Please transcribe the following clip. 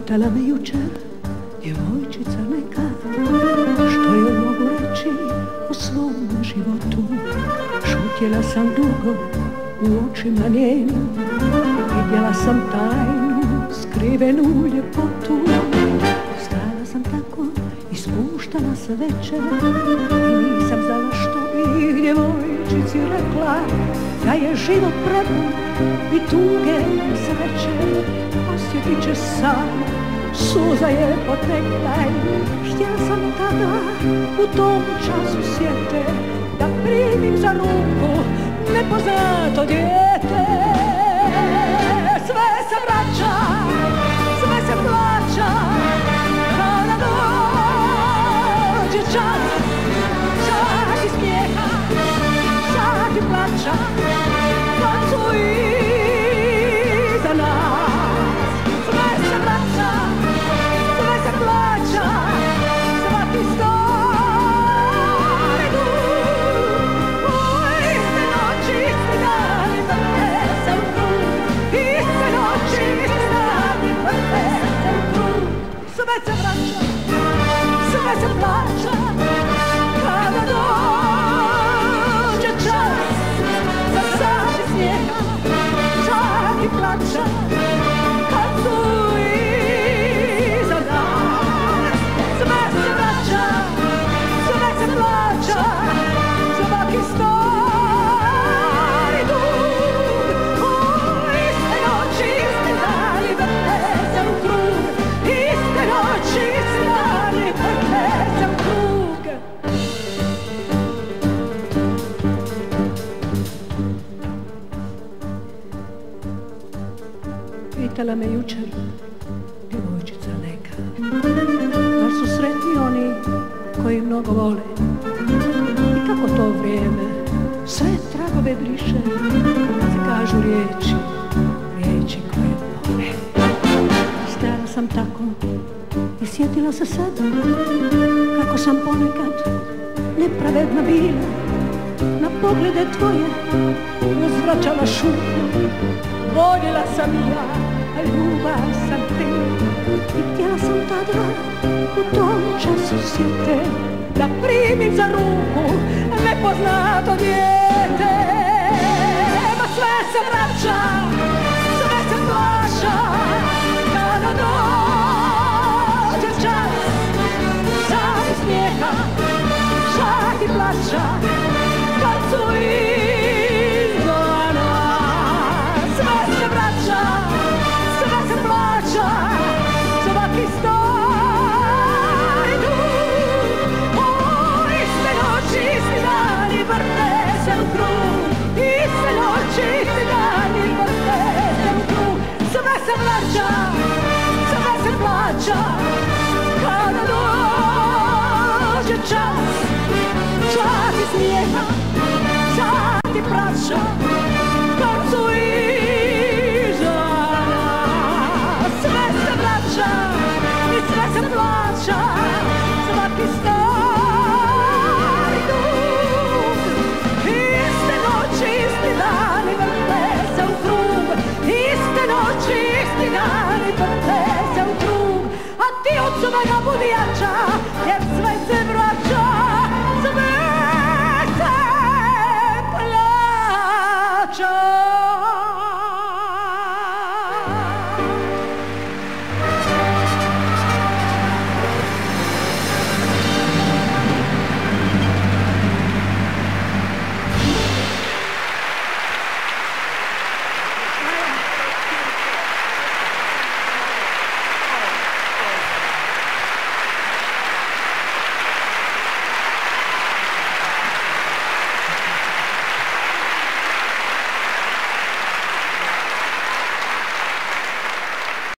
Pitala me jučer djevojčica neka, što joj mogu reći o svom životu. Šutjela sam dugo u očima njenim, vidjela sam tajnu, skrivenu ljepotu. Stajala sam tako i spuštala se večer i nisam znala što bih djevojčici rekla, da je život prepun i tuge sreće. Osjetit će sam, suza je potekla i htjela sam tada u tom času sjete da primim za ruku nepoznato dijete. Sve se vraća, sve se plaća, kada dođe čas, čak i smijeha, čak i plaća, kad su iza nas. Sve se vraća, sve se plaća, svaki stari dug. Iste noći, isti dani, vrte se u krug. Iste noći, isti dani, vrte se u krug. Sve se vraća, sve se plaća, kada dođe čas, za sati smijeha, čak i plaća, kad su iza nas. Sve se vraća, sve se plaća, svaki stari dug. Iste noći, isti dani, vrte se u krug. Iste noći, isti dani, vrte se u krug. Pitala me jučer djevojčica neka, da su sretni oni koji mnogo vole i kako to vrijeme sve tragove briše, kad se kažu riječi, riječi koje vole. Stajala sam tako i sjetila se sad kako sam ponekad nepravedna bila, na poglede tvoje uzvraćala šutnju. Voljela sam i ja, a ljubav sam te, i htjela sam tada u tom času sjete da primim za ruku nepoznato dijete. Ma sve se vraća, sve se plaća, kada dođe čas, čak i smijeha, čak i plaća, kad su iza nas. Sve se vraća, sve se plaća, svaki stari dug. Iste noći, isti dani, vrte se u krug. Iste noći, isti dani, vrte se u krug. Sve se vraća, sve se plaća, kada dođe čas, čak i smijeha, čak i plaća, kad su iza nas. Sve se vraća i sve se plaća, svaki stari dug. Iste noći, isti dani, vrte se u krug. Iste noći, isti dani, vrte se u krug. A ti od svega budi jača,